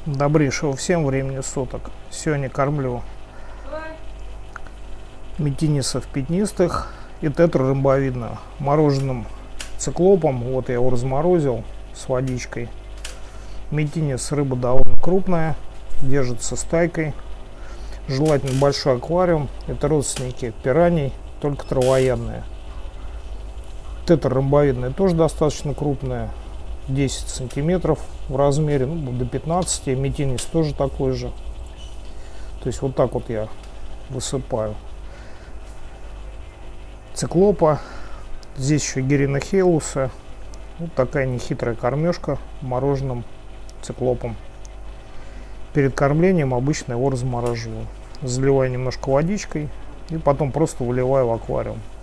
Добрейшего всем времени суток. Сегодня кормлю метинисов пятнистых и тетру ромбовидную мороженым циклопом. Вот я его разморозил с водичкой. Метинис рыба довольно крупная, держится стайкой. Желательно большой аквариум. Это родственники пираний, только травоядные. Тетра ромбовидная тоже достаточно крупная, 10 сантиметров в размере, ну, до 15. Метинис тоже такой же. То есть вот так вот я высыпаю циклопа. Здесь еще геринохелуса. Вот такая нехитрая кормежка мороженым циклопом. Перед кормлением обычно его размораживаю. Заливаю немножко водичкой и потом просто выливаю в аквариум.